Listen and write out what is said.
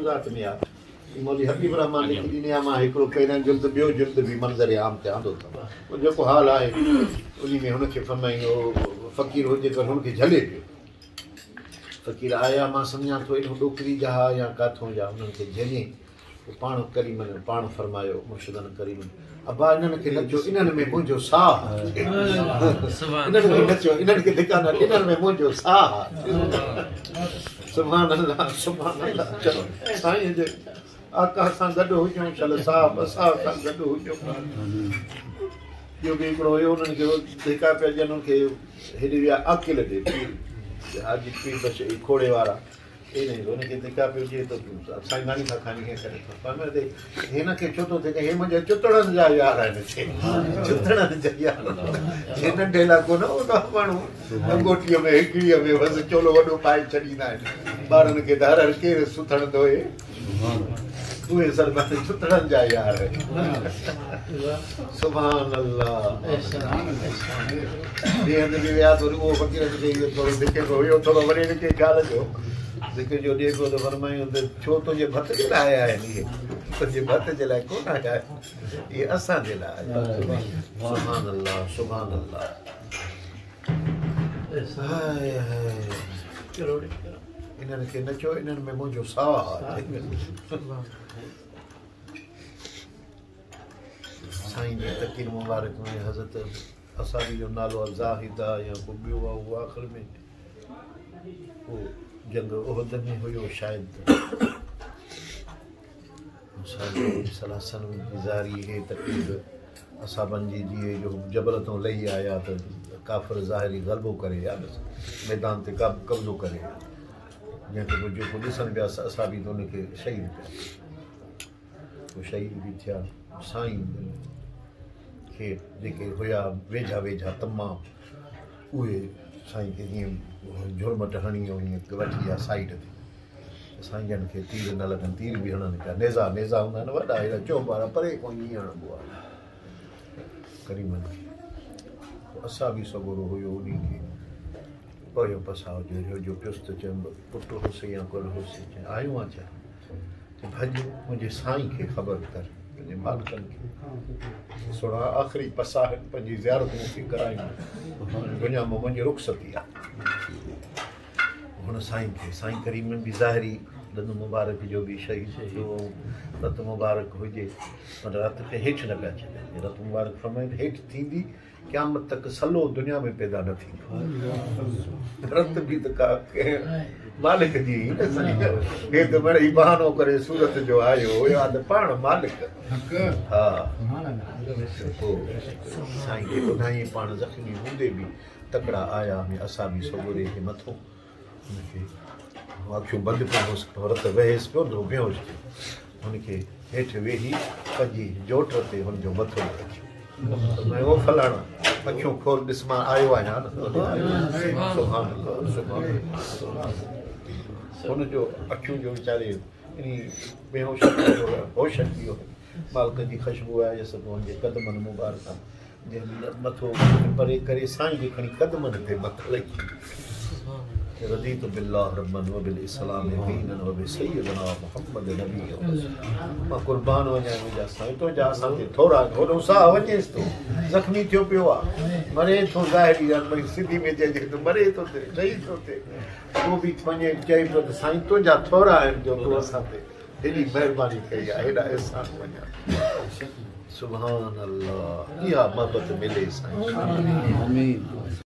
मलफूज़ात में आहे मौली हबीब रहमान लिखी ॾिनी आहे मां हिकिड़ो पहिरियों जुल्द ॿियो जुल्द बि मंज़र आम ते आंदो अथव जेको हाल आहे उन में हुनखे फरमाईंदो फ़क़ीर हुजे त हुनखे झले पियो फ़क़ीर आया मां सम्झां थो एॾो ॾोकरी जा या किथां जा उन्हनि खे झले पाण करीमन पाण फरमायो मुर्शिदन करीमन अबा इन्हनि खे नचो इन्हनि में मुंहिंजो साह इन्हनि खे नचो इन्हनि खे धिका न इन्हनि में मुंहिंजो साह सुभान अल्लाह सुभान अल्लाह चलो साईं जे आका सां गॾु हुजूं चल साहब असां सां गॾु हुजूं ॿियो बि हिकिड़ो हुयो उन्हनि खे धिका पिया ॾियनि उन्हनि खे हेॾे विया अकिल ते हाजी पीर बस खोड़े वारा हुनखे धिका पियो ॾिए त साईं नानी खां खणी हीअं करे थो हिन खे छो थो थिए हे मुंहिंजे चुतड़नि जा यार आहिनि चुतड़नि जा यार हे नंढे लाइ कोन उन माण्हू अंगोटीअ में हिकिड़ीअ में बसि चोलो वॾो पाए छॾींदा आहिनि ॿारनि खे त हर हर केरु सुथण थो उहे सरबत चुतड़नि जा यार सुभान अल्लाह ॿिए हंधि बि विया त उहो फ़क़ीर खे थोरो धिके पियो हुयो थोरो वरी हिनखे ॻाल्हि जो धिके जो ॾिए पियो त फरमायूं त छो तुंहिंजे भत जे लाइ आया आहिनि इहे तुंहिंजे भत जे लाइ कोन आया आहिनि इहे असांजे लाइ सुभान अल्लाह सुभान अल्लाह इन्हनि खे नचो इन्हनि में मुंहिंजो साह साईं जी तकीर मुबारक में हज़रत असाबी जो नालो ज़ाहिदा या को ॿियो आहे उहो आख़िर में उहो जंग उहद में हुयो शायदि सलासन गुज़ारी हे तकीर असाबनि जी जीअं जो जबल तो लही आया त काफ़िर ज़ाहिरी ग़लबो करे या मैदान ते कब्ज़ो करे जंहिंखे पोइ जेको ॾिसनि पिया असाबी त उनखे शहीद पिया पोइ शहीद बि थिया साईं खे जेके हुया वेझा वेझा तमामु उहे साईं खे हीअं झुरमट हणी ऐं हीअं वठी विया साइड ते साईं जन खे तीर न लॻनि तीर बि हणनि पिया नेज़ा नेज़ा हूंदा आहिनि वॾा हेॾा चौॿारा परे कोन ईअं हणिबो आहे करीमन खे पोइ असां बि सगोरो हुयो उन खे पयो पसाव जो पियुसि त चयमि पुट होसि या कुल होसि चई आयो आहे छा भॼ मुंहिंजे साईं खे ख़बर कर पंहिंजे मालिकनि खे थोरा आख़िरी पसा पंहिंजी ज़ियारत मूंखे करायूं दुनिया में मुंहिंजी रुख़सती आहे हुन साईं खे साईं करीमन बि ज़ाहिरी दंद मुबारक जो बि शहीद थियो रत मुबारक हुजे पर रत खे हेठि न पिया छॾनि रत मुबारक फरमाए हेठि थींदी क़यामत तक सलो दुनिया में पैदा न थींदो रत बि त मालिक जी हे त मिड़ई बहानो करे सूरत जो आयो हुया त पाण मालिक हा साईं खे ॿुधाई पाण ज़ख़्मी हूंदे बि तकड़ा आया में असां बि सगोरे खे मथो हुनखे अखियूं बंदि पियो हुअसि रत वहेसि पियो त बेहोश थियो हुनखे हेठि वेही पंहिंजी जोट ते हुनजो मथो रखियो वो फलाणा अखियूं खोल ॾिस मां आयो आहियां न हुनजो अखियूं जो वीचारे इन बेहोश होश थी वियो मालिक जी ख़ुशबू आहे सभु हुनजे क़दमनि मुबारक मथो परे करे साईं खे खणी क़दमनि ते मथो लही रज़ीतु बिल्लाह रब्बन व बिल इस्लाम दीनन व बिसय्यिदना मुहम्मद नबी मां कुर्बान वञा मुंहिंजा साईं तुंहिंजा असांखे थोरा होॾो साह वञेसि थो ज़ख़्मी थियो पियो आहे मरे थो ज़ाहिरी भई सिंधी में चइजे त मरे थो थिए सही थो थिए उहो बि वञे चए पियो त साईं तुंहिंजा थोरा आहिनि जो तूं असां ते हेॾी महिरबानी कई आहे हेॾा अहसान वञा सुभान अल्लाह इहा मोहबत मिले साईं